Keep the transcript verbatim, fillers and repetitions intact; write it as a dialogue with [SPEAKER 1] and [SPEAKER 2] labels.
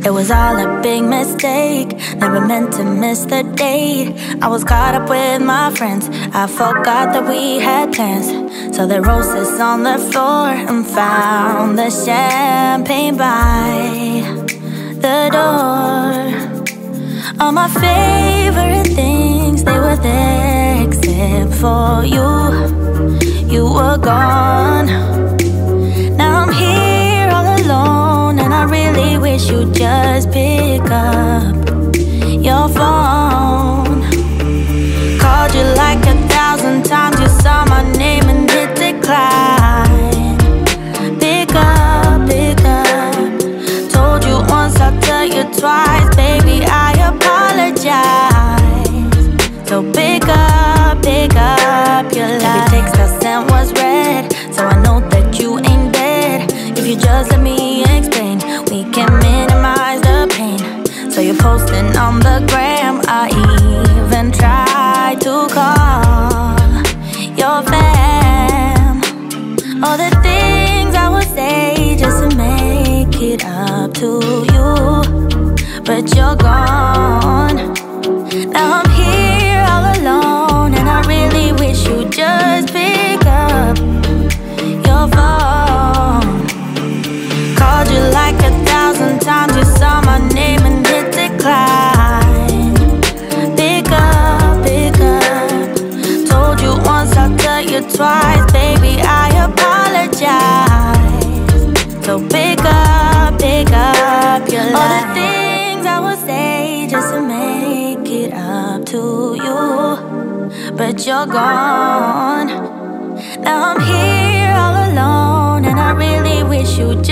[SPEAKER 1] It was all a big mistake, never meant to miss the date. I was caught up with my friends, I forgot that we had plans. So the roses on the floor and found the champagne by the door. All my favorite things, they were there except for you. You were gone. Now I'm here all alone, and I really wish you'd just pick up your phone. Called you like a thousand times, you saw my name and hit decline. Pick up, pick up. Told you once, I'll tell you twice, baby, I apologize. So pick up, pick up your life. Every text I sent was read, so I know that you ain't dead. If you just let me explain, we can minimize the pain. So you're posting on the gram, I even tried to call your fam. All the things I would say just to make it up to you, but you're gone. Now I'm here all alone, and I really wish you'd just pick up your phone. Called you like a thousand times, you saw my name and hit decline. Pick up, pick up. Told you once, I'll tell you twice, baby, I apologize. So pick up, pick up your life. All the things I would say just to make it up to you, but you're gone. Now I'm here all alone, and I really wish you'd